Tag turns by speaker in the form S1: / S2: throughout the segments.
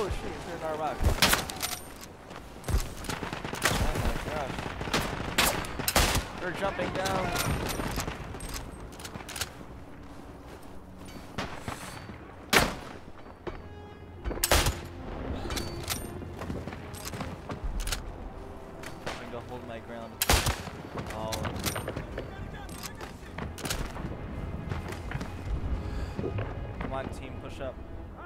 S1: Oh shit, he's in our rock. Oh my gosh. We're jumping down. I'm gonna hold my ground. Oh. Come on, team, push up. Oh,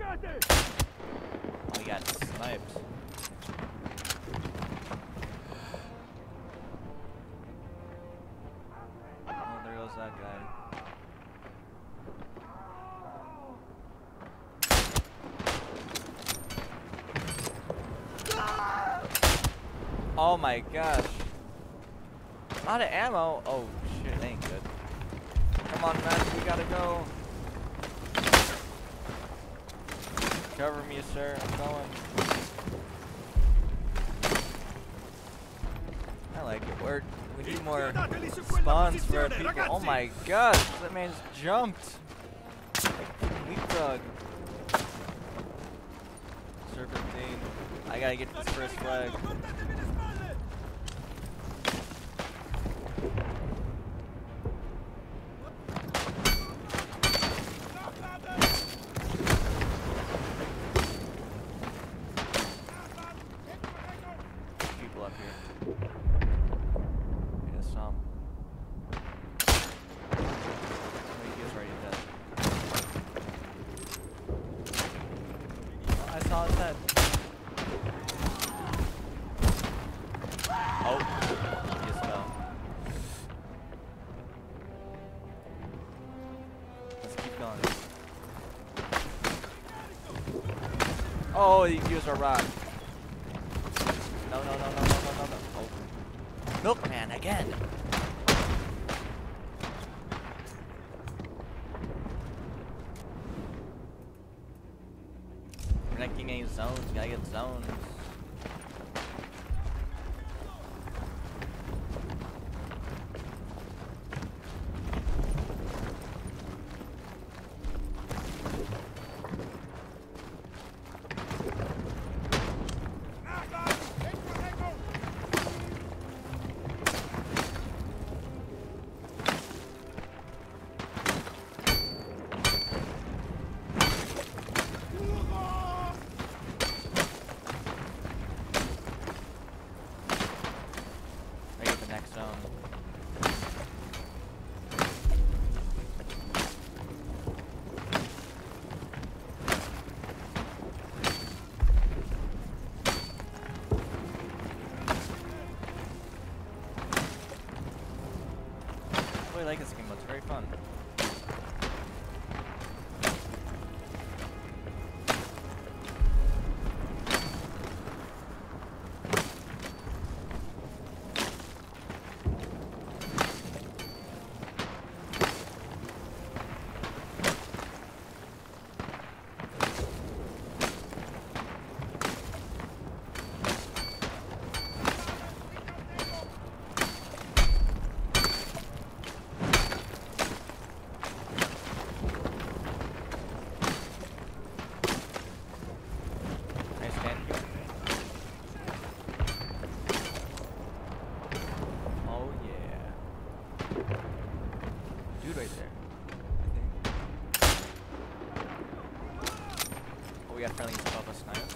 S1: he got sniped. Oh, there goes that guy. Oh my gosh. Out of ammo. Oh shit, that ain't good. Come on, man, we gotta go. Cover me, sir. I'm going. I like it. We need more spawns for our people. Oh my gosh, that man just jumped. Leapfrog. Serpentine. I gotta get this first flag. Oh, he used a rock. No. Oh. Milkman again. We're not getting any zones. Gotta get zones. I really like this game, it's very fun. Friendlies above us now.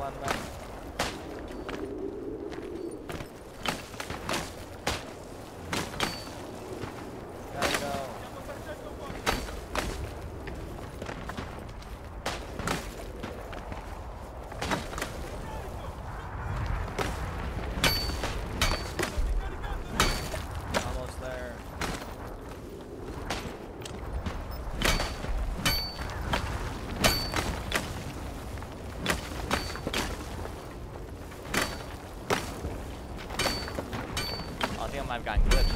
S1: on, man. Gotta go. Almost there. Oh, I think I might have gotten glitched.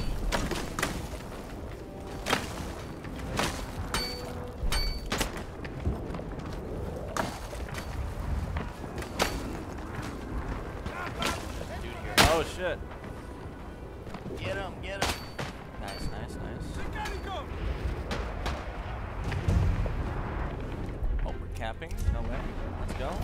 S1: Oh shit. Get him, get him. Nice, nice, nice. Oh, we're camping? No way. Let's go.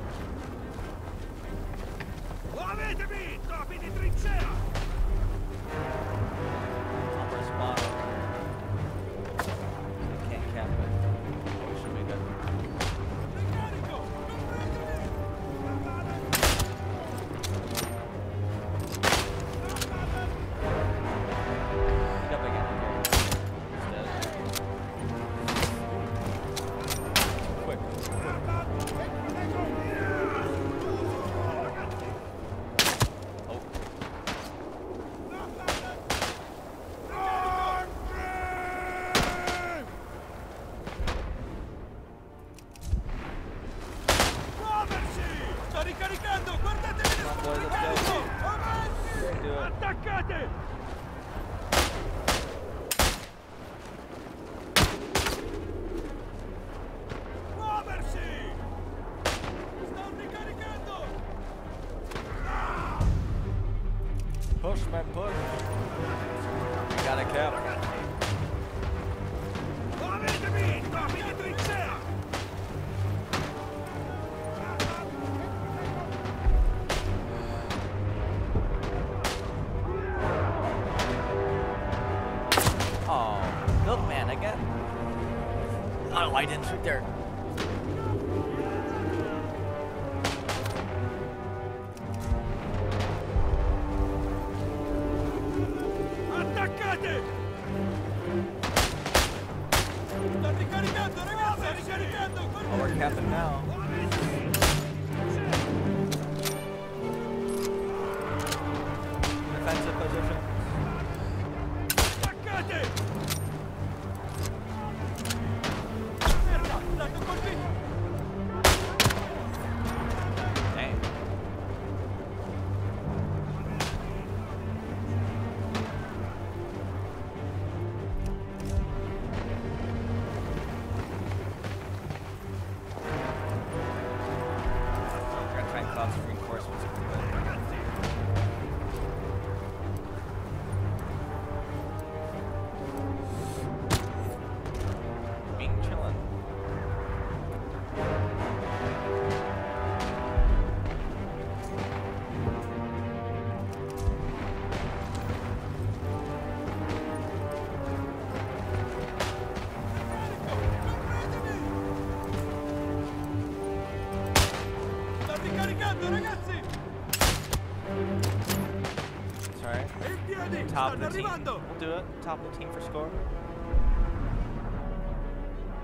S1: Upper spot. We can't camp it. We should be good.
S2: Attaccate! Muoversi! Sto ricaricando!
S1: Push, man, push. We gotta cap.
S2: Muovetevi! Topi di trincea!
S1: Oh, milkman again. Oh, I didn't shoot there.
S2: Attaccate! Sto ricaricando, ragazzi! Sto ricaricando!
S1: Oh, we're capping now. Defensive position.
S2: Attaccate! Merda, l'hanno colpito!
S1: Dang. We're gonna try and cause reinforcements. Being chillin'.
S2: Sto ricaricando, ragazzi!
S1: It's alright.
S2: In piedi!
S1: Top of
S2: Stanno
S1: the team.
S2: arrivando!
S1: We'll do it. Top of the team for score.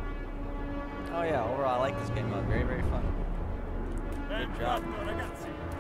S1: Oh yeah, overall I like this game mode. Very, very fun.
S2: Ben
S1: Good job.
S2: fatto, ragazzi!